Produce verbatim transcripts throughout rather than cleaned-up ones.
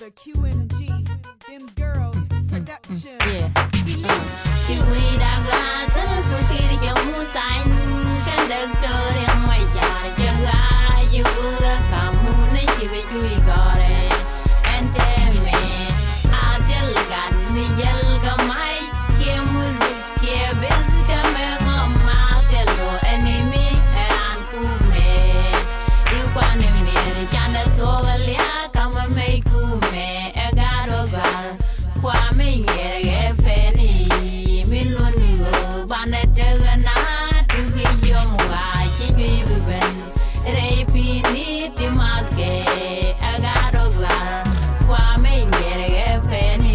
the Q and G, them girls, production. Yeah. She we da ga sa ku ti ri jo mu tai kan dag to ri mai ja ja ga yu ga ka mu ne ki ga ju i ga re ente me a del gan mi jel ga mai ke mu ke bez ka me ga ma del lo enemy an ku me yu kwa ne me ri chan da to ga lia ka ma me ku me e ga ro ga kwa me ye ge fe ni mi lu ni go ba ne te ga na tu gi yo mu ga chi chi bu ben re pi ni ti mas ke e ga ro ga kwa me ye ge fe ni.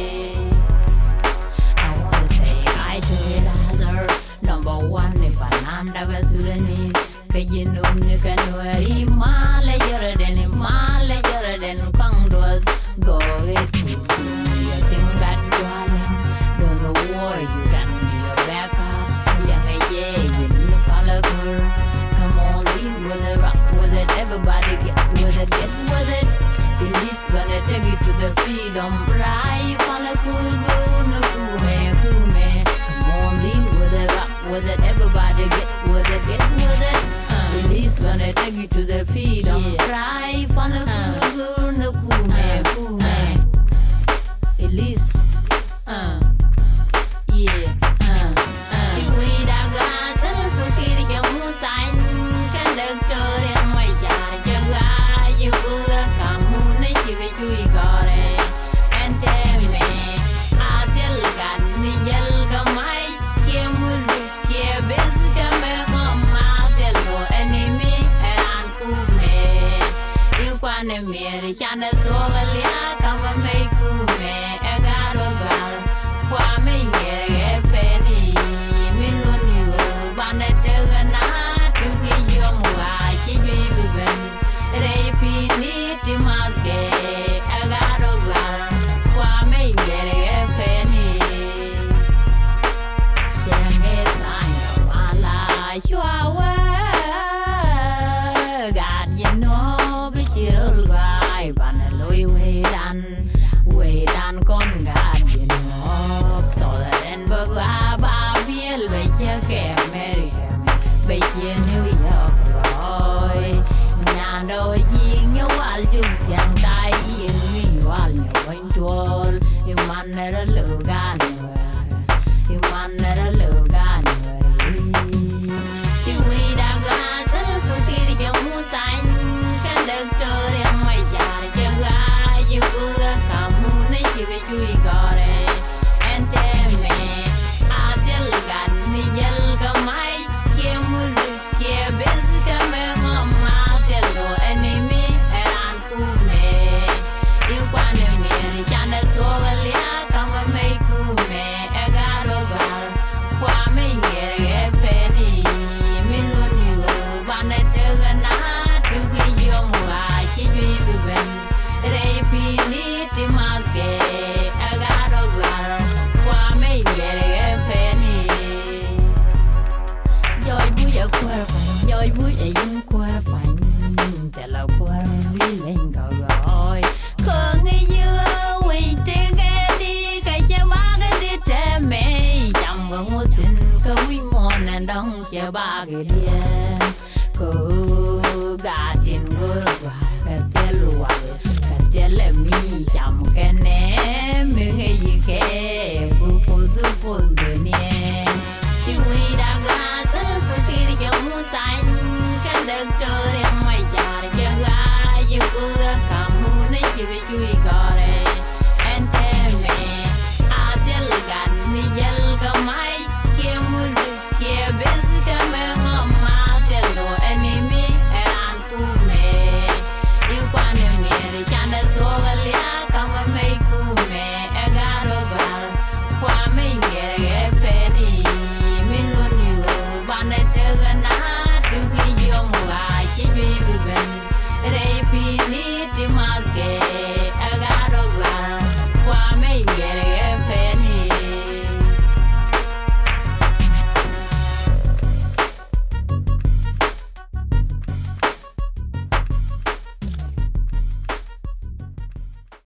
I wanna say I to it other number one if I am da ga su ni ke yin no ni ka no ri ma le yore den ma le yore den kang do go it to you think that darling don't know war you can be your backup yeah yeah you know follow her come on leave with it rock with it everybody get with it get with it at least gonna take you to the freedom right follow cool go no cool man cool man come on leave with it rock with it everybody get with it get with it at least gonna take you to the freedom right follow cool go no cool man cool man at least uh yeah uh uh si we da ga sa ku ki ri jo mu tai kan dag to ri mai ja ja ga yu ga ka mu ne ki ga ju i ga re ente me a del gan mi jel ga mai ke mu ke bez ka me ga ma del lo enemy an ku me yu kwa ne me ri chan da to ga lia ka ma me ku me e ga ro ga kwa me ye ge fe ni mi lu ni go ba ne te ga na tu gi yo mu ga chi bi bu ben re pi ni ti ma ge e ga ro ga kwa me ye ge fe ni shen ge sai ma la chua wa ga you know bi chi ru ga ai ba na loi we dan we dan con ga you know so that en ba ga ba biel be che ke meri be che new york rồi nhà đôi yin nhau al ju tiang dai yin mi wal nhau wen tuol i man na lu ga i man na lu ga si we da ga sa ku ti ri jo mu tai kan dag to ri mai ja ja ga yu ga ka mu ne ki ga ju i ga re ente me a del gan mi jel ga mai ke mu ke bez ka me ga ma del lo enemy an ku me yu kwa ne me ri chan da to ga lia ka ma me ku me e ga ro ga kwa me ye ge fe ni mi lu ni go ba ne te ga na tu gi yo mu ga chi ju bu ben re pi ni ti ma ke e ga ro ga kwa me ye ge fe ni Joy bu ya kwa fa joy bu ya yin kwa fa te la kwa ri len ga oi ko ngi yu we te ga di ka cha ba ga di te me cham ga mu tin ka wi mo na dong cha ba ga di ko ga tin go ga ka te lu wa ka te le mi cham ke ne mi ngi ke bu pu du pu de ne